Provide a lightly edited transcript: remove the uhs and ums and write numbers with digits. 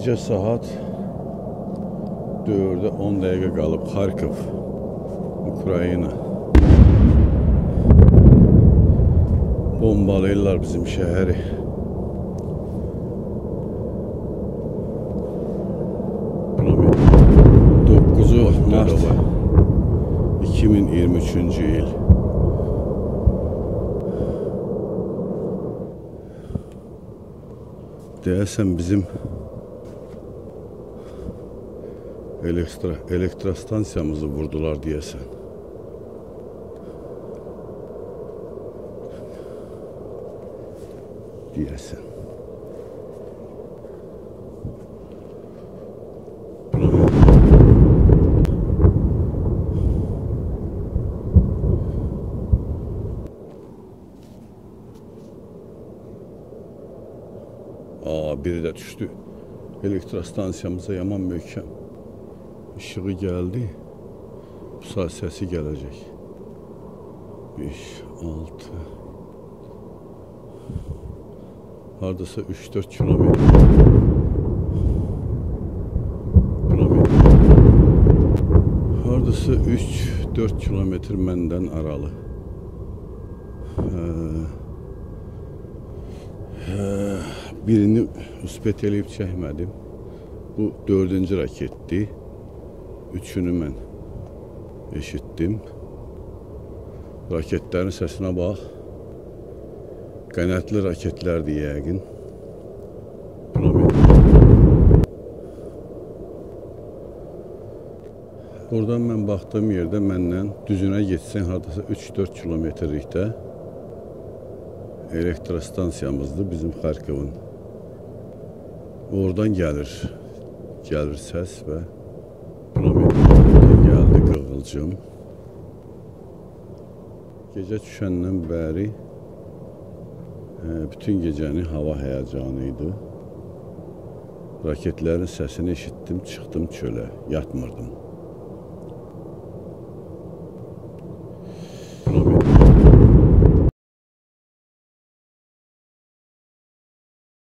Gecə saat 4-ə 10 dəqiqə qalıb. Xarkov, Ukrayna. Bombalayırlar bizim şəhəri. Mart 2023-cü il. Deyəsən bizim elektrostansiyamızı vurdular deyəsən. Biri də düşdü. Elektrostansiyamıza yaman möhkəm. İşığı gəldi. Bu saat səsi gələcək. 5, 6 hardasa 3-4 kilometr. Hardasa 3-4 kilometr məndən aralı. Birini üspət eləyib çəkmədim. Bu 4-cü raketdir. 3-ünü mən eşitdim. Raketlərin səsinə bax. Qənətli raketlərdir yəqin. Buradan mən baxdığım yerdə məndən düzünə getsən hardasa 3-4 kilometrlikdə elektrostansiyamızdır bizim Xarkovun. Oradan gəlir səs və gəldi qığılcım. Gecə düşəndən bəri bütün gecəni hava həyəcanı idi. Raketlərin səsini eşitdim, çıxdım çölə, yatmırdım.